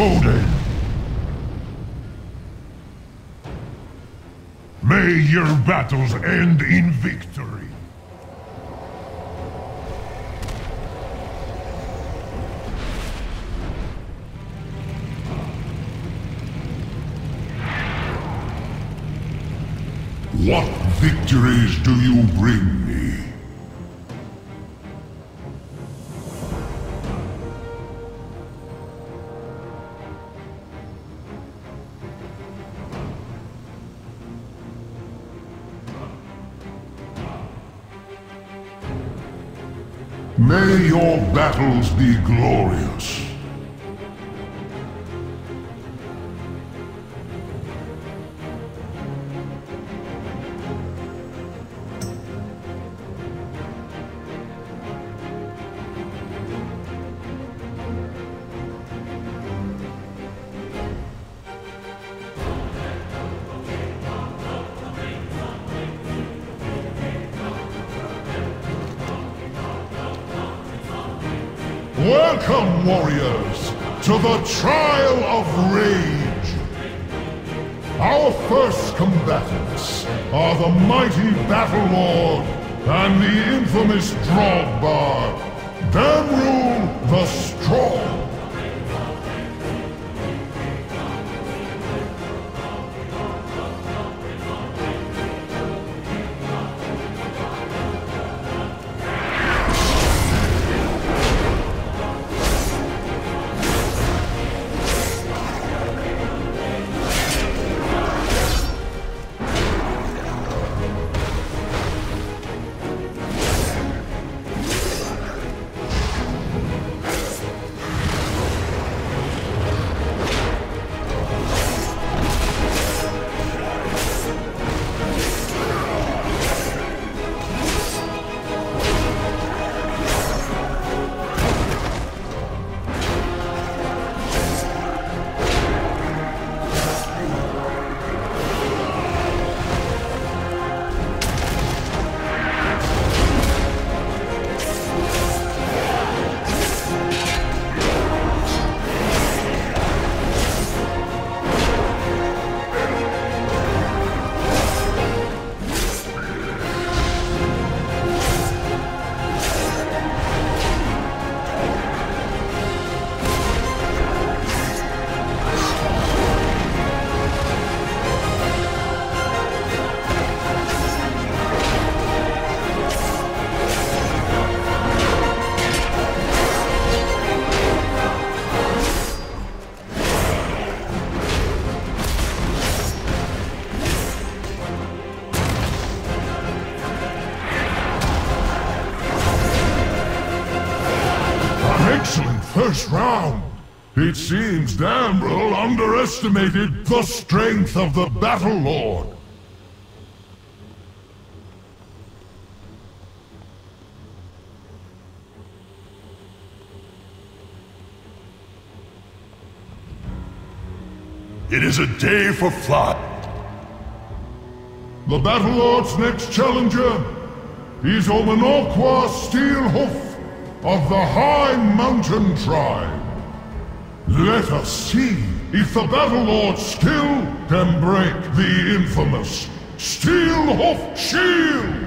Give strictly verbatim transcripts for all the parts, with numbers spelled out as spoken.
Odyn. May your battles end in victory. What victories do you bring me? May your battles be glorious. Welcome, warriors, to the Trial of Rage! Our first combatants are the mighty Battle Lord and the infamous Gregoire. Them rule the strong. Excellent first round! It seems Dambrel underestimated the strength of the Battle Lord. It is a day for flight. The Battle Lord's next challenger is Omanokwa Steelhoof of the High Mountain Tribe. Let us see if the Battle Lord still can break the infamous Steelhoof Shield!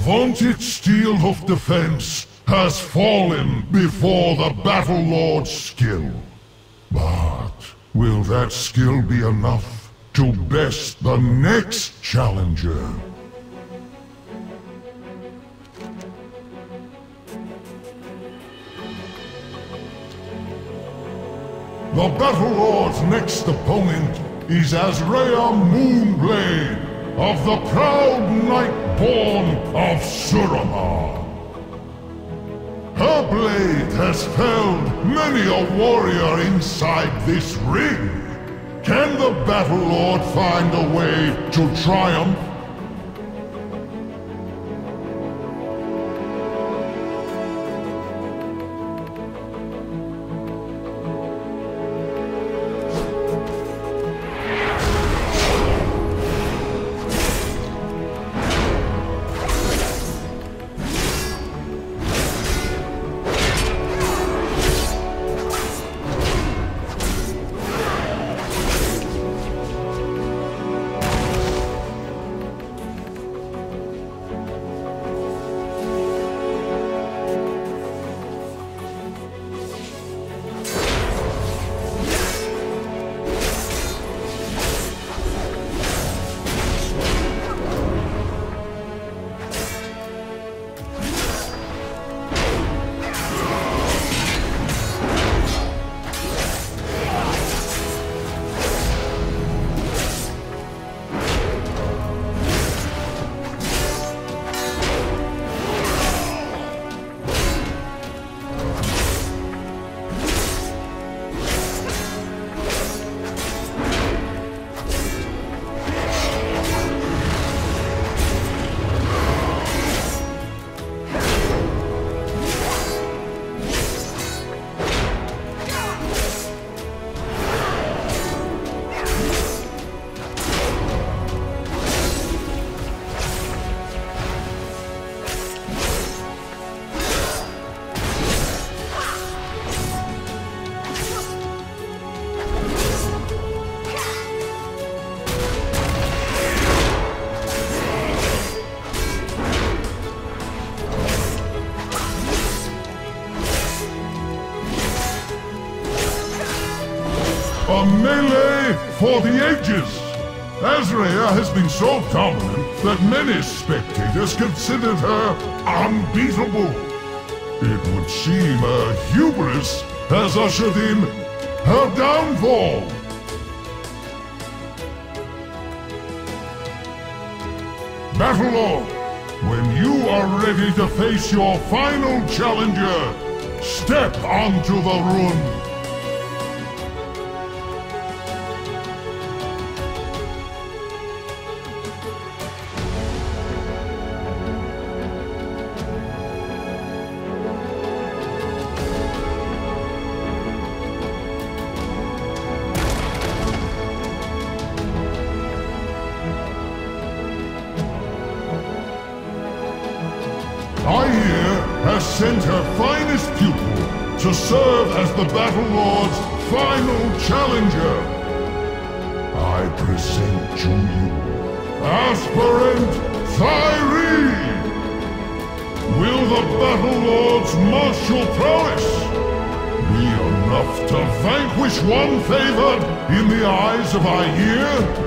vaunted steel hoof defense has fallen before the Battle Lord's skill. But will that skill be enough to best the next challenger? The Battle Lord's next opponent is Azrea Moonblade of the proud Knight-born of Suramar. Her blade has felled many a warrior inside this ring. Can the Battle Lord find a way to triumph? A melee for the ages! Azrea has been so dominant that many spectators considered her unbeatable. It would seem her hubris has ushered in her downfall. Battle Lord, when you are ready to face your final challenger, step onto the rune. Has sent her finest pupil to serve as the Battle Lord's final challenger. I present to you Aspirant Thyri. Will the Battle Lord's martial prowess be enough to vanquish one favored in the eyes of Aegir?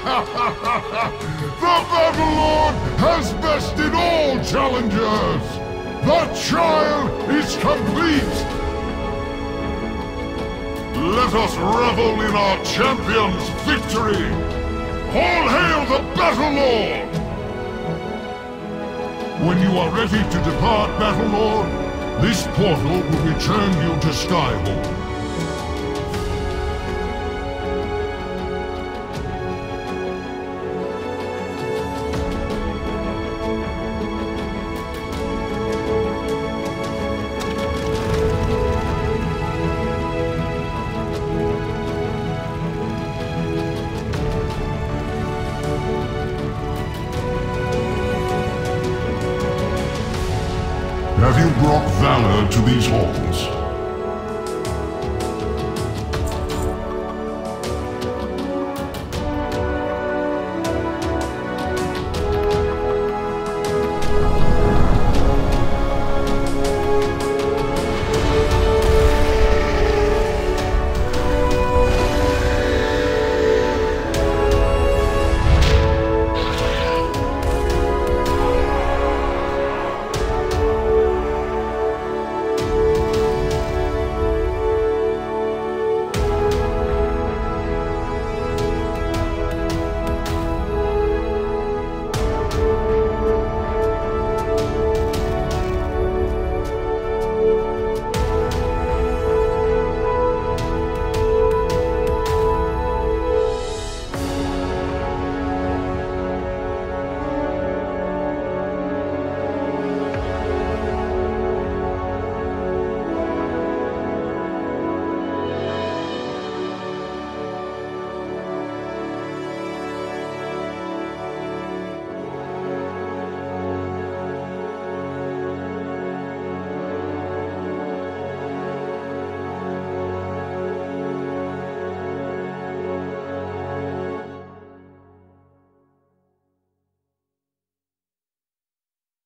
The Battlelord has bested all challengers! The trial is complete! Let us revel in our champion's victory! All hail the Battlelord! When you are ready to depart, Battlelord, this portal will return you to Skyhold. Have you brought valor to these halls?